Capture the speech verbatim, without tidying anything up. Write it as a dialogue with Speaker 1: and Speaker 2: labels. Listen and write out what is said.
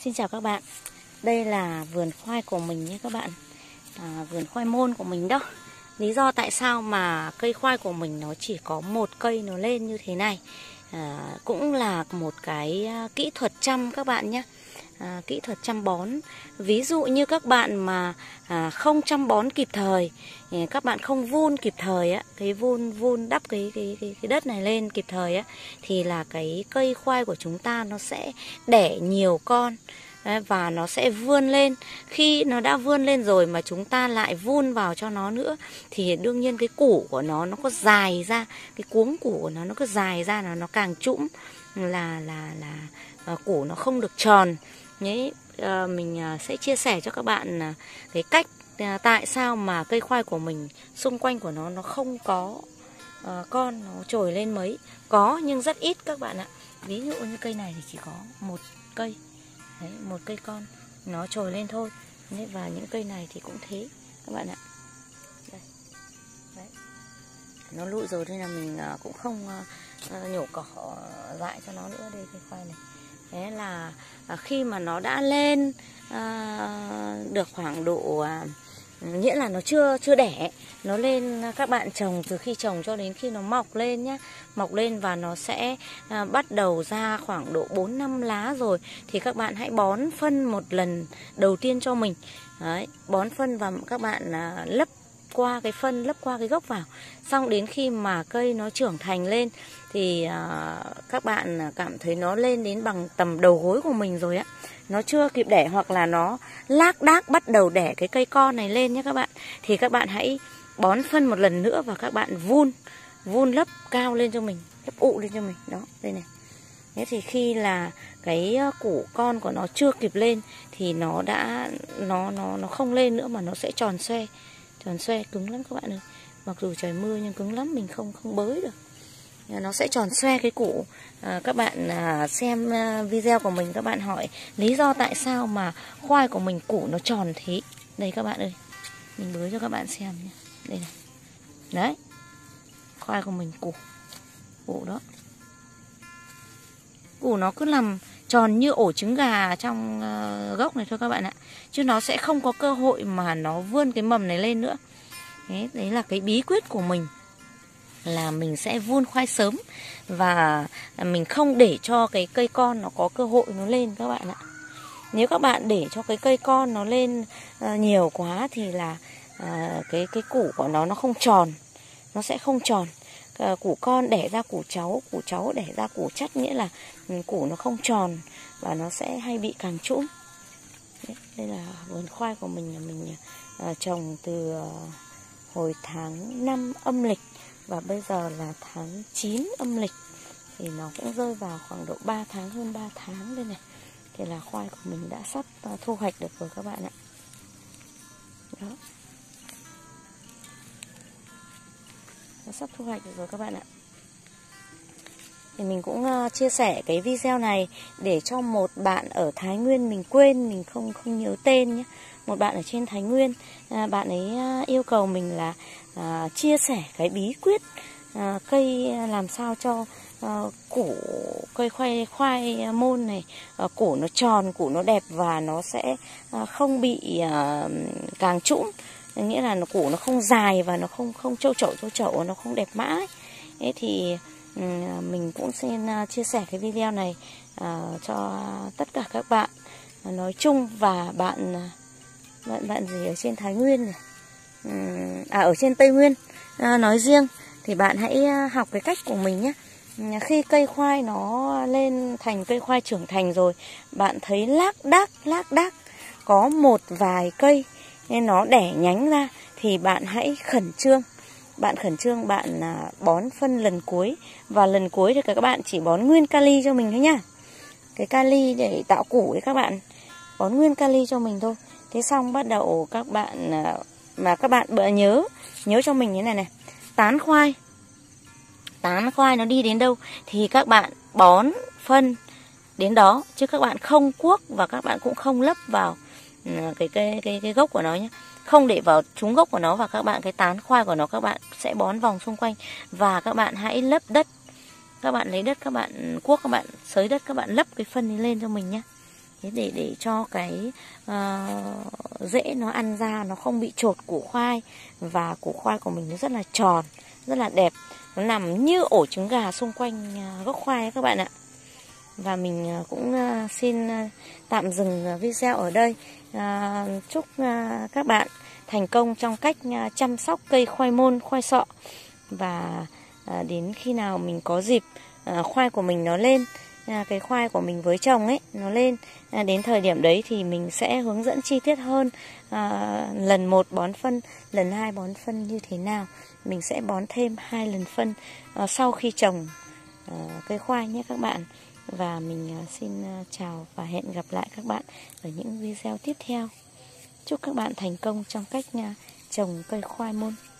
Speaker 1: Xin chào các bạn. Đây là vườn khoai của mình nhé các bạn. à, Vườn khoai môn của mình đó. Lý do tại sao mà cây khoai của mình nó chỉ có một cây nó lên như thế này à, cũng là một cái kỹ thuật chăm các bạn nhé. à, Kỹ thuật chăm bón. Ví dụ như các bạn mà à, không chăm bón kịp thời, các bạn không vun kịp thời á, cái vun vun đắp cái cái cái, cái đất này lên kịp thời á, thì là cái cây khoai của chúng ta nó sẽ đẻ nhiều con và nó sẽ vươn lên. Khi nó đã vươn lên rồi mà chúng ta lại vun vào cho nó nữa thì đương nhiên cái củ của nó nó có dài ra, cái cuống củ của nó nó cứ dài ra là nó càng trũng, là là là củ nó không được tròn. Đấy, à, mình sẽ chia sẻ cho các bạn cái cách à, tại sao mà cây khoai của mình xung quanh của nó nó không có à, con nó trồi lên mấy. Có nhưng rất ít các bạn ạ. Ví dụ như cây này thì chỉ có một cây. Đấy, một cây con nó trồi lên thôi. Đấy, và những cây này thì cũng thế các bạn ạ. Đây. Đấy. Nó lụi rồi nên là mình cũng không uh, nhổ cỏ dại cho nó nữa. Đây cây khoai này. Thế là uh, khi mà nó đã lên uh, được khoảng độ uh, nghĩa là nó chưa chưa đẻ, nó lên, các bạn trồng từ khi trồng cho đến khi nó mọc lên nhá, mọc lên và nó sẽ à, bắt đầu ra khoảng độ bốn năm lá rồi thì các bạn hãy bón phân một lần đầu tiên cho mình. Đấy, bón phân và các bạn à, lấp qua cái phân, lấp qua cái gốc vào. Xong đến khi mà cây nó trưởng thành lên thì à, các bạn cảm thấy nó lên đến bằng tầm đầu gối của mình rồi á, nó chưa kịp đẻ hoặc là nó lác đác bắt đầu đẻ cái cây con này lên nhé các bạn, thì các bạn hãy bón phân một lần nữa và các bạn vun vun lấp cao lên cho mình, lấp ụ lên cho mình. Đó, đây này. Thế thì khi là cái củ con của nó chưa kịp lên thì nó đã nó nó nó không lên nữa mà nó sẽ tròn xoe, tròn xoe cứng lắm các bạn ơi. Mặc dù trời mưa nhưng cứng lắm, mình không không bới được. Nó sẽ tròn xoe cái củ. à, Các bạn à, xem video của mình, các bạn hỏi lý do tại sao mà khoai của mình củ nó tròn thế. Đây các bạn ơi, mình bới cho các bạn xem nhé. Đây này. Đấy, khoai của mình củ Củ đó, củ nó cứ nằm tròn như ổ trứng gà trong uh, gốc này thôi các bạn ạ. Chứ nó sẽ không có cơ hội mà nó vươn cái mầm này lên nữa. Đấy, đấy là cái bí quyết của mình, là mình sẽ vun khoai sớm và mình không để cho cái cây con nó có cơ hội nó lên các bạn ạ. Nếu các bạn để cho cái cây con nó lên uh, nhiều quá thì là uh, cái cái củ của nó nó không tròn, nó sẽ không tròn. Uh, củ con đẻ ra củ cháu, củ cháu đẻ ra củ chắt, nghĩa là um, củ nó không tròn và nó sẽ hay bị càng trũng. Đây là vườn khoai của mình, là mình uh, trồng từ uh, hồi tháng năm âm lịch và bây giờ là tháng chín âm lịch, thì nó cũng rơi vào khoảng độ ba tháng, hơn ba tháng đây này. Thì là khoai của mình đã sắp thu hoạch được rồi các bạn ạ. Đó, nó sắp thu hoạch được rồi các bạn ạ. Thì mình cũng uh, chia sẻ cái video này để cho một bạn ở Thái Nguyên, mình quên, mình không không nhớ tên nhé. Một bạn ở trên Thái Nguyên, uh, bạn ấy uh, yêu cầu mình là uh, chia sẻ cái bí quyết uh, cây làm sao cho uh, củ cây khoai khoai môn này, uh, củ nó tròn, củ nó đẹp và nó sẽ uh, không bị uh, càng trũng, nghĩa là nó củ nó không dài và nó không không trâu trậu trâu trậu, nó không đẹp mãi. Thế thì mình cũng xin chia sẻ cái video này à, cho tất cả các bạn nói chung và bạn bạn bạn gì ở trên Thái Nguyên này, à ở trên Tây Nguyên à, nói riêng, thì bạn hãy học cái cách của mình nhé. Khi cây khoai nó lên thành cây khoai trưởng thành rồi, bạn thấy lác đác lác đác có một vài cây nên nó đẻ nhánh ra thì bạn hãy khẩn trương. Bạn khẩn trương bạn bón phân lần cuối. Và lần cuối thì các bạn chỉ bón nguyên kali cho mình thôi nhá. Cái kali để tạo củ ấy các bạn, bón nguyên kali cho mình thôi. Thế xong bắt đầu các bạn, mà các bạn bữa nhớ Nhớ cho mình thế này này. Tán khoai Tán khoai nó đi đến đâu thì các bạn bón phân đến đó, chứ các bạn không cuốc và các bạn cũng không lấp vào cái cái cái, cái gốc của nó nhé. Không để vào trúng gốc của nó, và các bạn cái tán khoai của nó các bạn sẽ bón vòng xung quanh. Và các bạn hãy lấp đất. Các bạn lấy đất, các bạn cuốc, các bạn xới đất, các bạn lấp cái phân lên cho mình nhé. Thế để để cho cái uh, rễ nó ăn ra nó không bị chột củ khoai, và củ khoai của mình nó rất là tròn, rất là đẹp, nó nằm như ổ trứng gà xung quanh uh, gốc khoai ấy các bạn ạ. Và mình uh, cũng uh, xin uh, tạm dừng video ở đây. Uh, chúc uh, các bạn thành công trong cách uh, chăm sóc cây khoai môn, khoai sọ. Và uh, đến khi nào mình có dịp uh, khoai của mình nó lên, À, cái khoai của mình với chồng ấy nó lên, à, đến thời điểm đấy thì mình sẽ hướng dẫn chi tiết hơn, à, lần một bón phân, lần hai bón phân như thế nào. Mình sẽ bón thêm hai lần phân à, sau khi trồng à, cây khoai nhé các bạn. Và mình à, xin à, chào và hẹn gặp lại các bạn ở những video tiếp theo. Chúc các bạn thành công trong cách à, trồng cây khoai môn.